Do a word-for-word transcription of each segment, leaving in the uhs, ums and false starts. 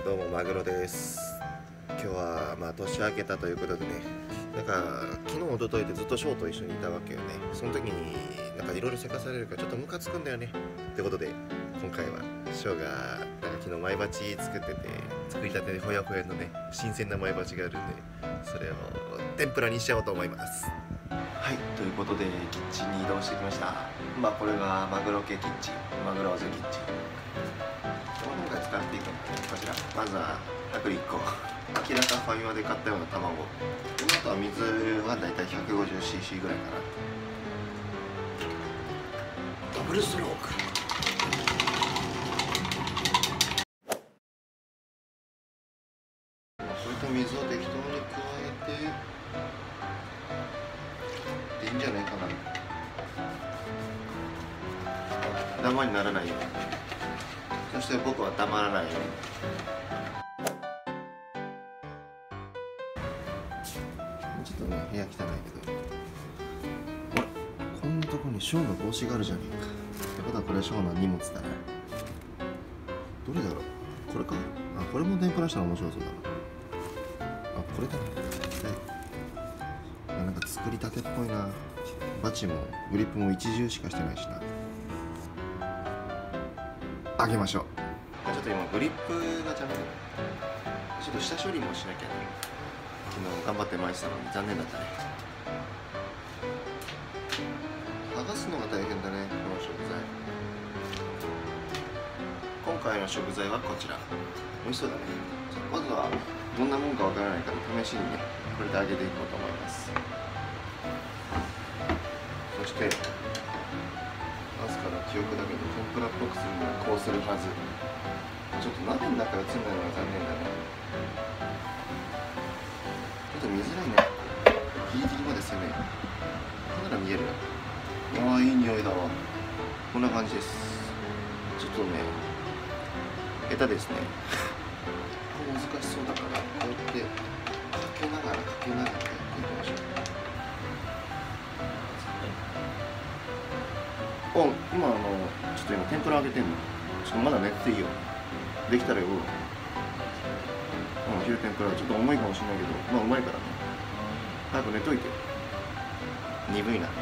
どうもマグロです。今日はまあ年明けたということでね、なんか昨日おとといでずっとショーと一緒にいたわけよね。その時になんかいろいろせかされるからちょっとムカつくんだよね。ってことで今回はショーがなんか昨日マイバチ作ってて、作りたてでほやほやのね新鮮なマイバチがあるんで、それを天ぷらにしちゃおうと思います。はい、ということでキッチンに移動してきました。まあこれがマグロ系キッチン、マグローズキッチン。今回使っていくのはこちら、まずは薄力粉、明らかファミマで買ったような卵、あとは水はだいたい ひゃくごじゅうシーシー ぐらいかな。ダブルストローク。それと水を適当に加えてでいいんじゃないかな。ダマにならないように、そして僕は黙らないように。ちょっとね部屋汚いけど、あれこんなとこにショーの帽子があるじゃねえか。ってことはこれショーの荷物だな。どれだろう、これか。あ、これも天ぷらしたら面白そうだな。あ、これだな。なんか作りたてっぽいな。バチもグリップも一重しかしてないしな。あげましょう。ちょっと今グリップが邪魔だ。ちょっと下処理もしなきゃね。昨日頑張って巻いてたのに残念だったね。剥がすのが大変だね、この食材。今回の食材はこちら。美味しそうだね。まずはどんなもんかわからないから試しにね、これで揚げていこうと思います。そして朝から記憶だけど天ぷらっぽくするにはこうするはず。ちょっと鍋の中映んないのが残念だね。ちょっと見づらいね。ギリギリまで攻める。カメラ見える。ああ、いい匂いだわ。こんな感じです。ちょっとね下手ですね。難しそうだからこうやってかけながらかけながらやっていきましょう。お、今あのちょっと今天ぷら揚げてんの。ちょっとまだ寝てていいよ。できたらよ。うん、昼天ぷらちょっと重いかもしれないけど、まあうまいからね。早く寝といて。鈍いな。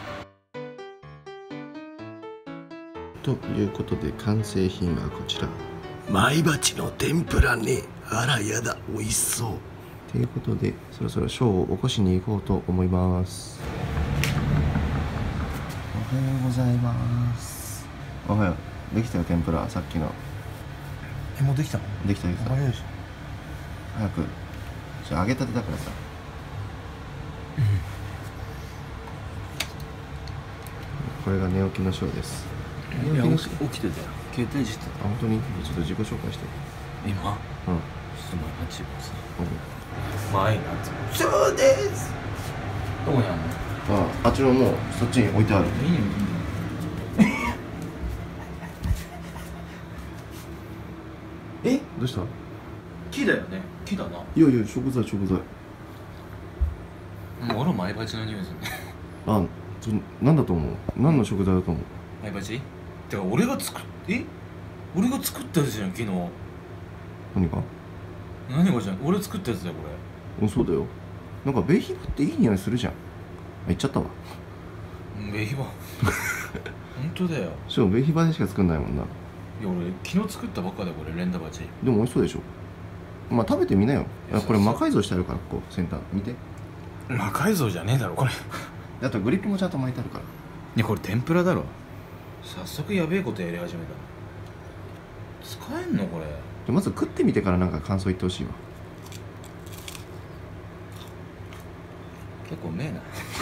ということで完成品はこちら。 マイバチの天ぷらね。あらやだ、美味しそう。 ということでそろそろショーを起こしに行こうと思います。おはようございます。おはよう。できたよ天ぷら、さっきの。 え、もうできたの？ できたできた。 早いし。 早く。じゃあ揚げたてだからさ。これが寝起きのショーです。 いや、起きてたよ。携帯いじってた。 あ、本当に？ちょっと自己紹介して。 今？うん。ちょっと前八番さ。前になって。そうです。どこにあるの？ あ、あっちのもうそっちに置いてある。 いいよいいよ。え？ どうした？ 木だよね。木だな。 いやいや、食材食材。 もう俺マイバチの匂いするね。 あ、ちょなんだと思う？何の食材だと思う？ マイバチ？てか俺が作っえ？俺が作ったやつじゃん昨日。 何が？ 何がじゃん？俺作ったやつだよこれ。うん、そうだよ。なんかベイヒバっていい匂いするじゃん。あ、言っちゃったわ。 ベイヒバ。本当だよ。 しかもベイヒバでしか作んないもんな。 いや俺昨日作ったばっかだよこれ、レンダバチ。 でも美味しそうでしょ。まあ食べてみなよ。いやこれ魔改造してあるから、ここ先端見て。 魔改造じゃねえだろこれ。 あとグリップもちゃんと巻いてあるから。 いやこれ天ぷらだろ。早速やべえことやり始めた。使えんのこれ。 まず食ってみてからなんか感想言ってほしいわ。 結構うめえな。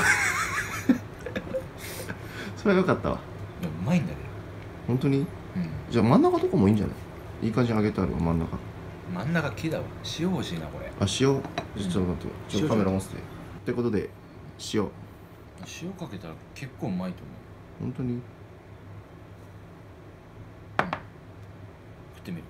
それは良かったわ。 いやうまいんだけど。 本当に？ うん。 じゃあ真ん中とかもいいんじゃない？いい感じに揚げてあるわ、真ん中。 真ん中木だわ。塩欲しいなこれ。 あ、塩。ちょっと待って、ちょっとカメラ持ってて。ってことで塩。 塩かけたら結構うまいと思う。 本当に？うん。 食ってみる。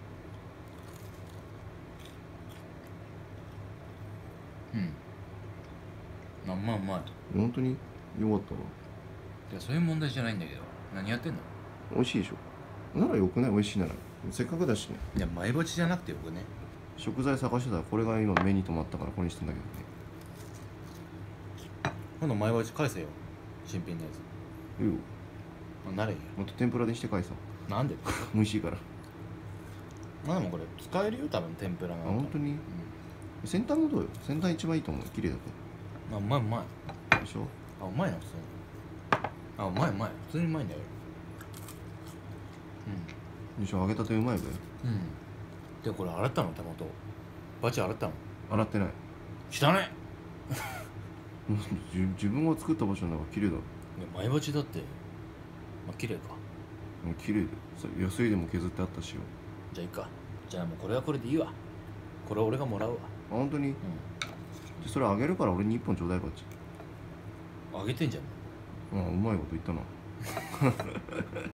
うん。まんまうまい。 本当に？よかったわ。 いやそういう問題じゃないんだけど。何やってんの？ 美味しいでしょ。ならよくない？美味しいなら。 せっかくだしね。 いや前鉢じゃなくてよくね。 食材探してたらこれが今目に留まったからこれにしてんだけどね。 今度前鉢返せよ、新品のやいいよ。 つ。なれへんよ。 もっと天ぷらにして返そう。 なんで美味しいから。 まあでもこれ使えるよ多分天ぷらあ、 が。 本当に、 う先端もどうよ。先端一番いいと思う。綺麗だん、あうまいうまい。 とでしょ。 あうまいな普通に。あうまいうまい、普通にうまいんだよ。 でしょ。揚げたてうまいべ。 うんうん。でこれ洗ったの手元。バチ洗ったの。 洗ってない。 汚ね。 自自分が作った場所の中綺麗だろ。 いや前鉢だってまあ綺麗か。 うん綺麗でさ、安いでも削ってあったしよ。 じゃあいいか。じゃあもうこれはこれでいいわ。これ俺がもらうわ。 あ、本当に。 うでそれあげるから俺に一本ちょうだいばっち。 んあげてんじゃん。 あ、うまいこと言ったな。